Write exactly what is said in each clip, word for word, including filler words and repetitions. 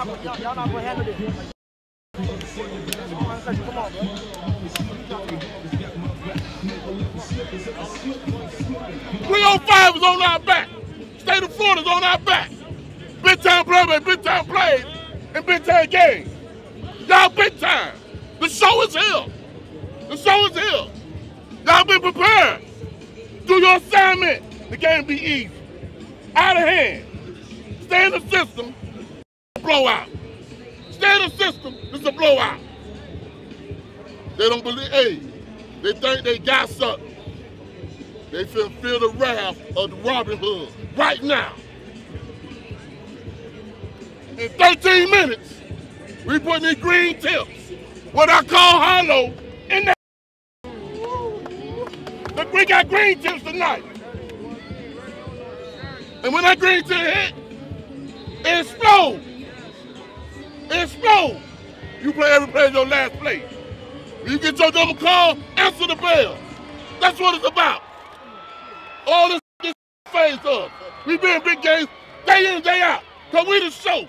y'all y'all not gonna handle this. Come on, come on, bro. three oh five is on our back. State of Florida is on our back. Big time play, big time plays, and big time games. Y'all big time. The show is here. The show is here. Y'all been prepared. Do your assignment. The game be easy. Out of hand. Stay in the system. Blowout. Stay in the system. It's a blowout. They don't believe. Hey, they think they got something. They feel feel the wrath of the Robin Hood right now. In thirteen minutes, we put these green tips, what I call hollow, in that. Look, we got green tips tonight. And when that green tip hit, it explodes. It explodes. You play every play your last play. When you get your number call, answer the bell. That's what it's about. All this, this phase up. We been in big games day in, day out. Cause we the show.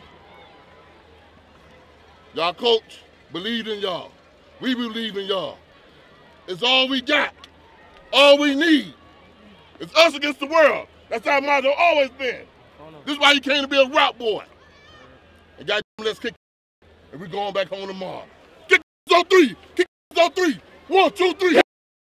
Y'all coach, believe in y'all. We believe in y'all. It's all we got. All we need. It's us against the world. That's how motto always been. This is why you came to be a route boy. And goddamn, let's kick. And we going back home tomorrow. Kick on three. Kick on three. One, two, three.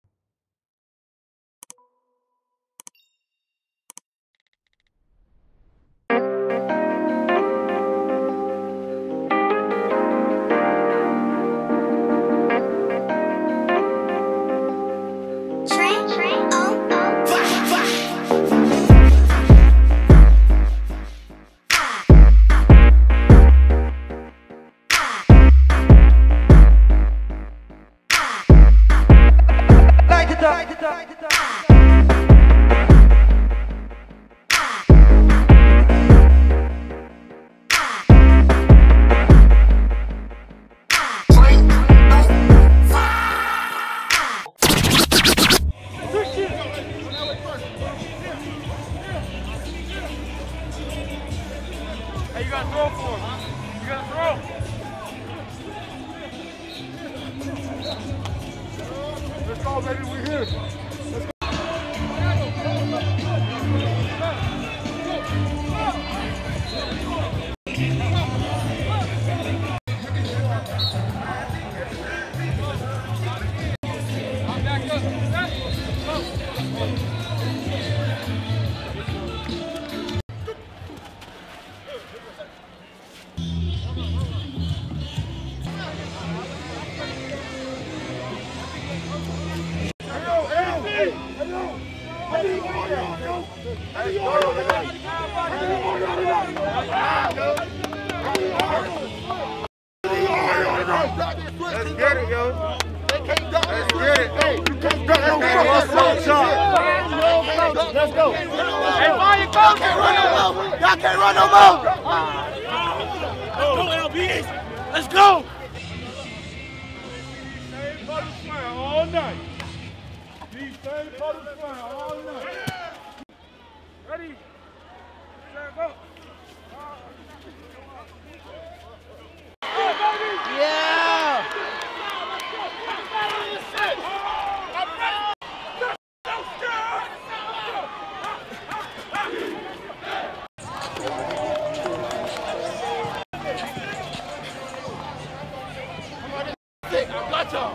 Hey, you gotta throw for him. You gotta throw. Let's go, baby. We're here. Let's go. Let's get it, yo. Let's get it. Hey, you can't duck no Let's go. Hey, why you go? Y'all can't run no more. Y'all can't run no more. Let's go, L B S. Let's go. Same puddle slam all night. These same puddle slam all night. Ready? Set, go. Yeah! I got y'all.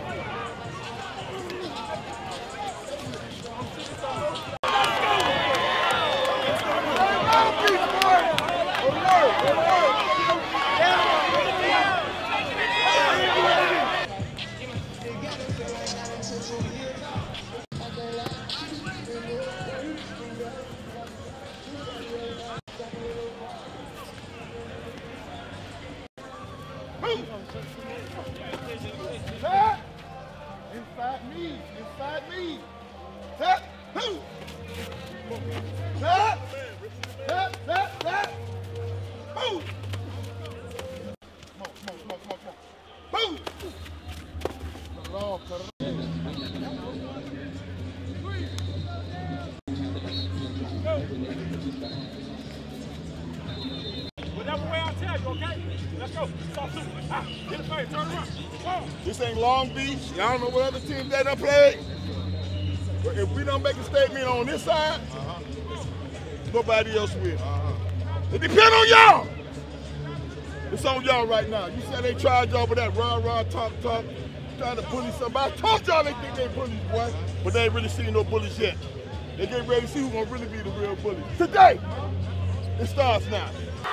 Inside me, inside me. That, who? That, that, that, that. Move. Come on, come on, come on, come on, come on. Move. Whatever way I tell you, okay? This ain't Long Beach. Y'all know what other teams they done played. But if we don't make a statement on this side, uh-huh. nobody else will. Uh-huh. It depends on y'all. It's on y'all right now. You said they tried y'all with that rah rah talk talk, trying to bully somebody. I told y'all they think they bullies, boy, but they ain't really seen no bullies yet. They get ready to see who's gonna really be the real bully. Today, it starts now.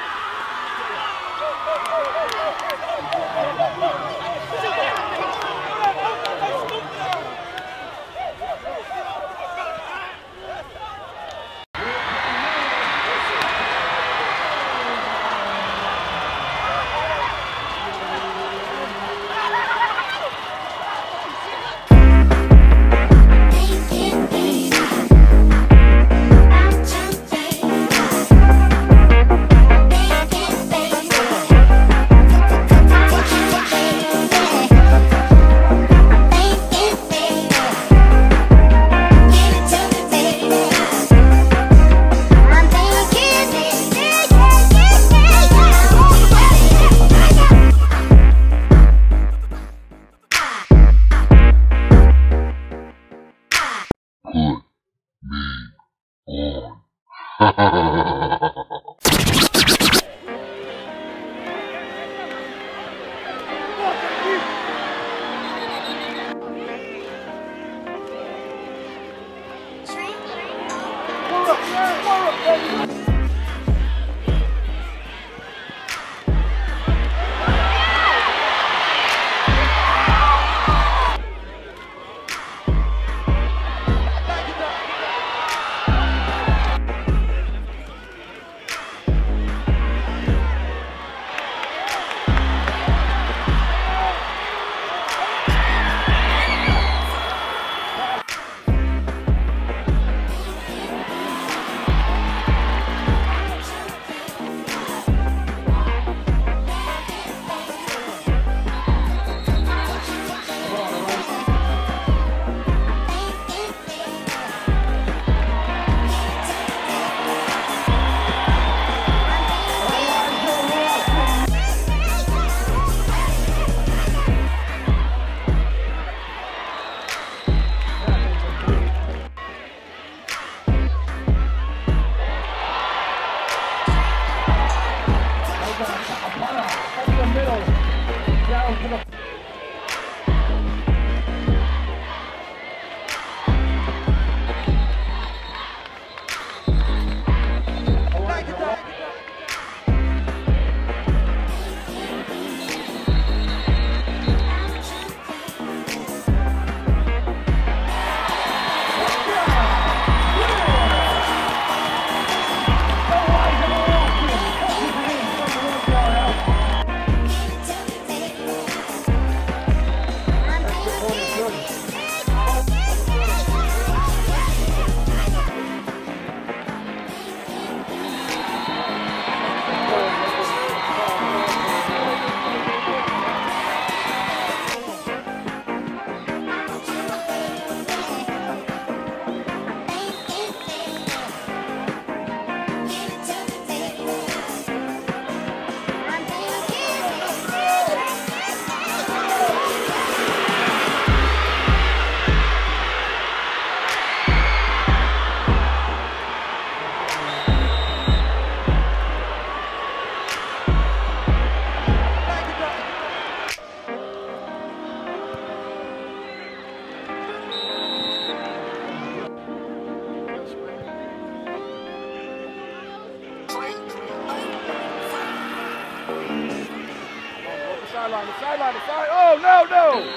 sideline, the sideline, the side. Oh, no, no.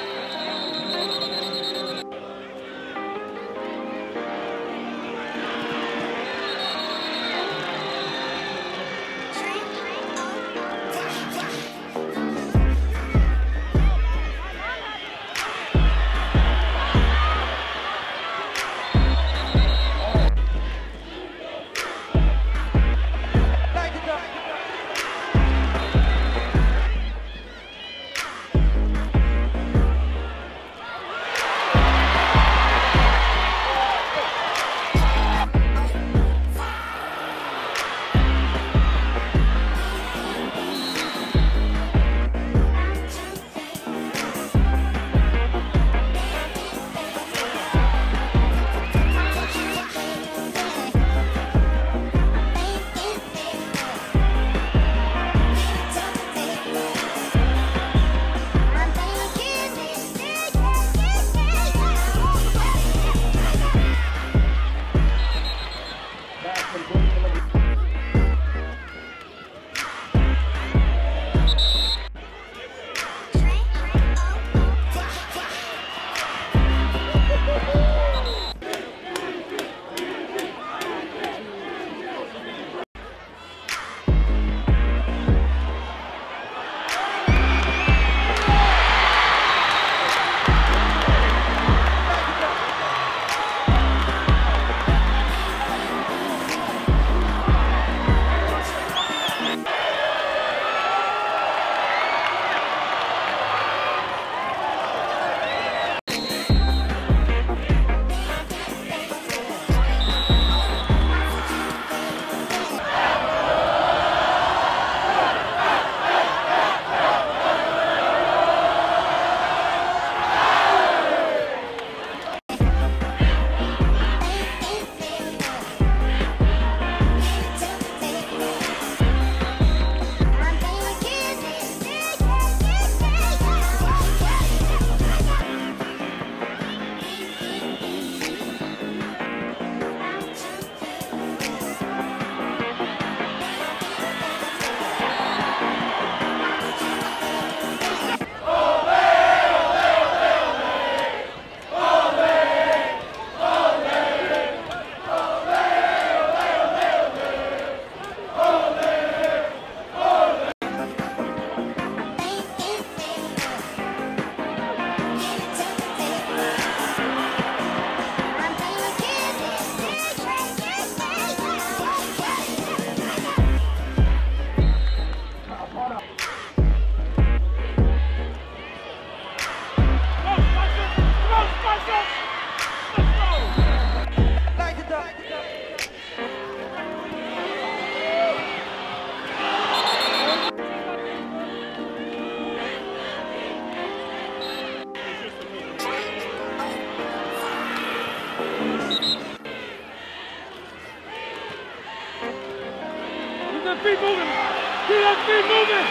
feet moving. Keep that feet moving.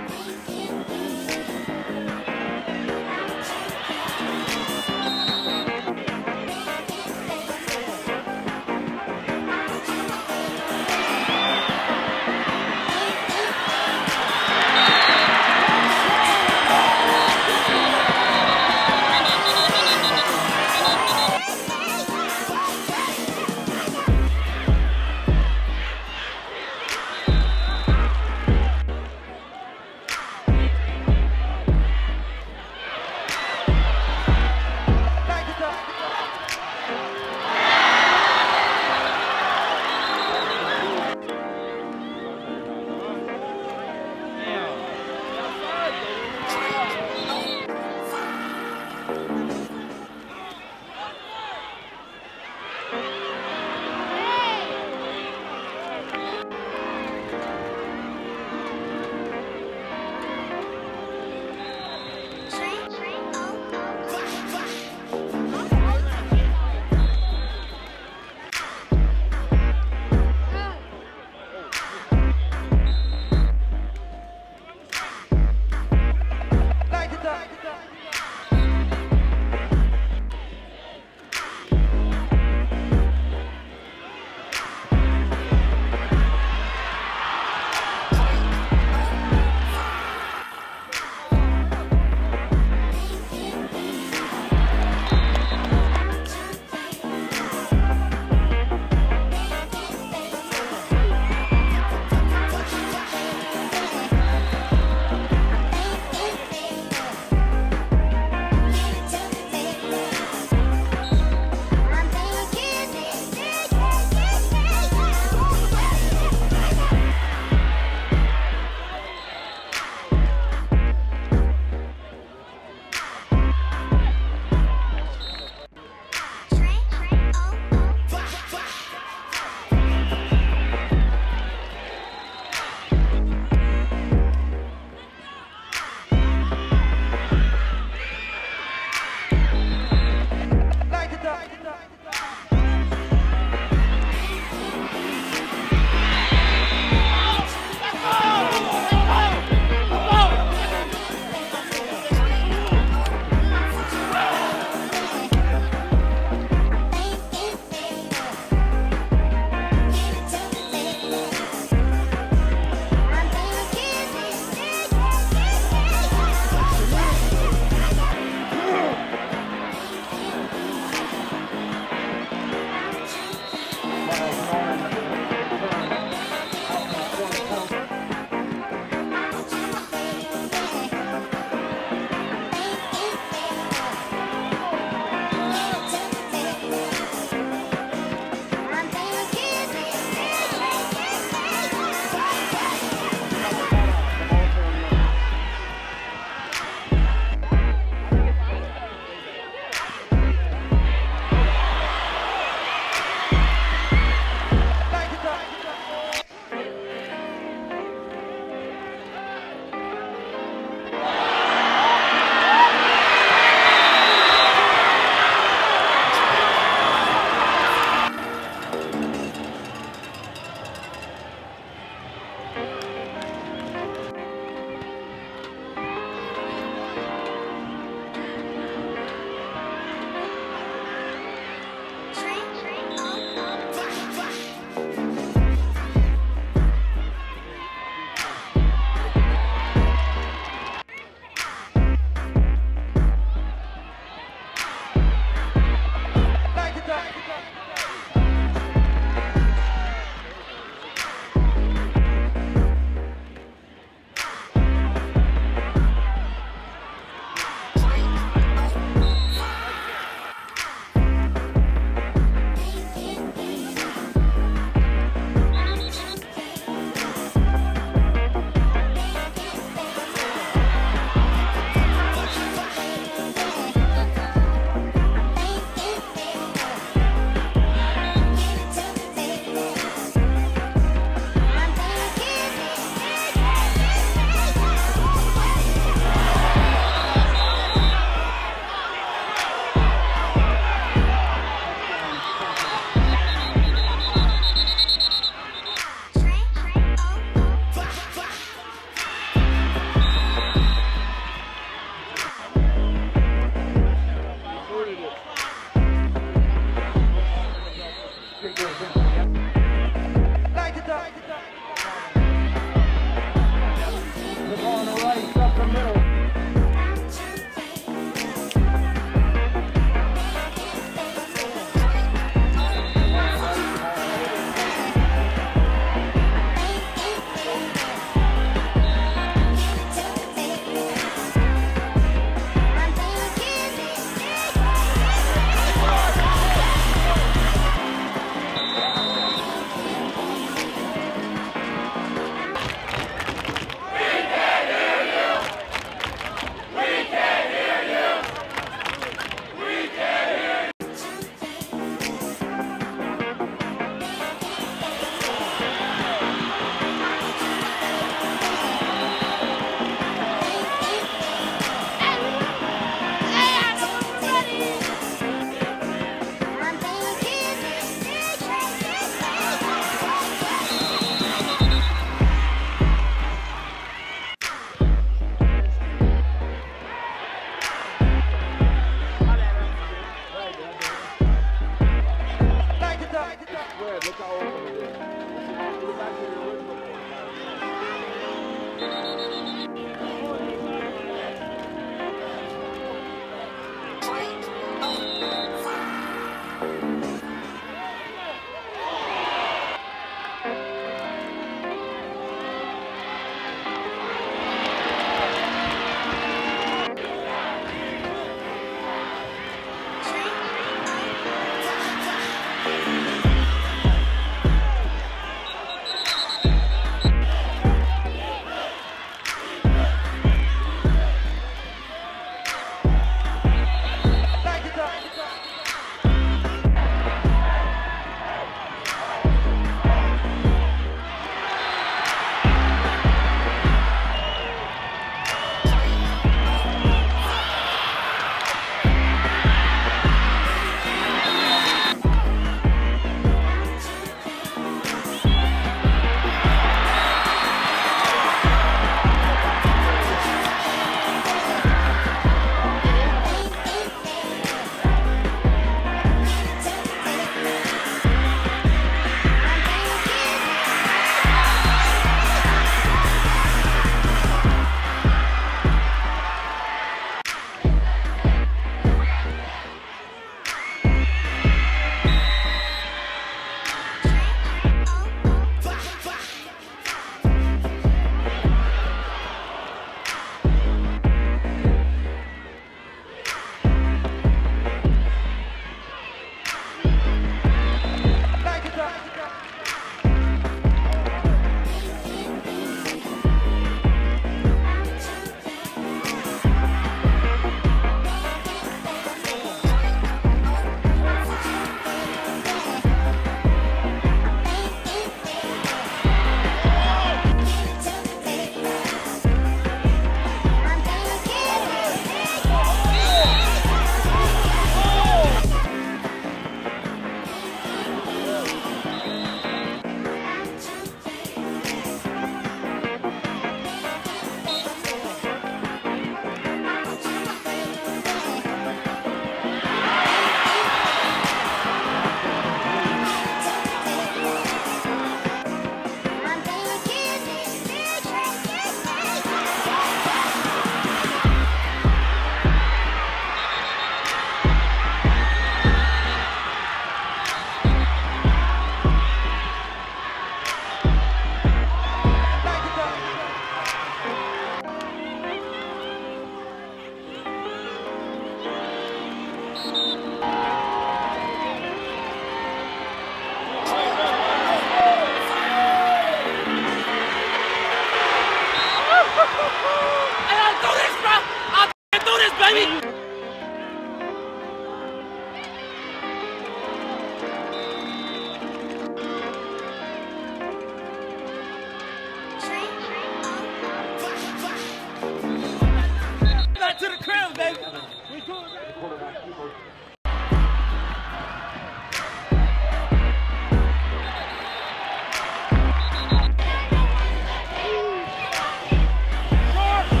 Sharp!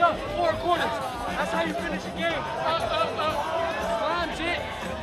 up, four quarters. That's how you finish a game. Slime shit.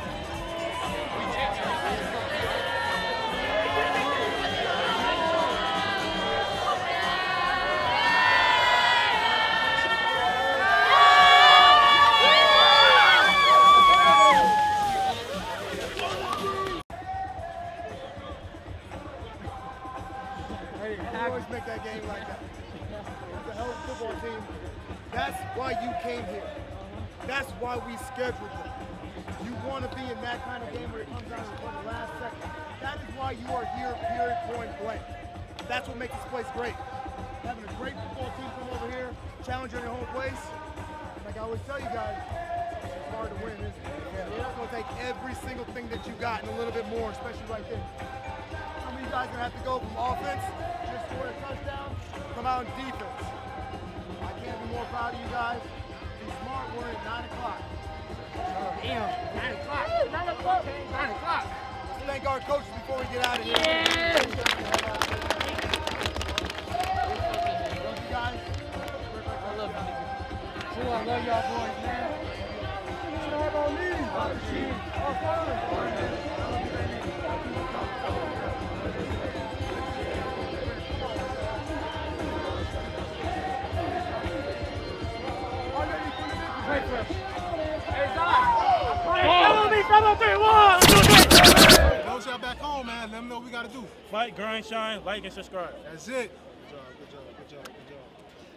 Always make that game like that. It's a hell of a football team. That's why you came here. That's why we scheduled it. You want to be in that kind of game where it comes down to the last second. That is why you are here, period, point blank. That's what makes this place great. Having a great football team come over here, challenge you in your home place. Like I always tell you guys, it's hard to win, isn't it? Yeah. It's going to take every single thing that you got and a little bit more, especially right there. Some of you guys are going to have to go from offense, just score a touchdown, come out in defense. I can't be more proud of you guys. Be smart, we're at nine o'clock. Damn, nine o'clock. nine o'clock. nine o'clock. Let's thank our coaches before we get out of here. Yeah. Love you guys. I love you. Sure, I love y'all boys, man. Start on me. Our father. Those y'all back home, man. Let them know what we got to do. Fight, grind, shine, like, and subscribe. That's it. Good job, good job, good job, good job.